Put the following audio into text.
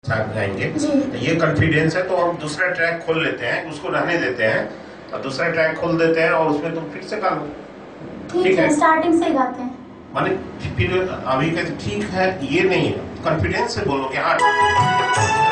गाएंगे। ये कॉन्फिडेंस है, तो हम दूसरा ट्रैक खोल लेते हैं, उसको रहने देते हैं और दूसरा ट्रैक खोल देते हैं और उसमें तुम फिर से गा लो। ठीक है, स्टार्टिंग से गाते हैं माने फिर अभी कहते ठीक है, ये नहीं है, कॉन्फिडेंस से बोलो कि हाँ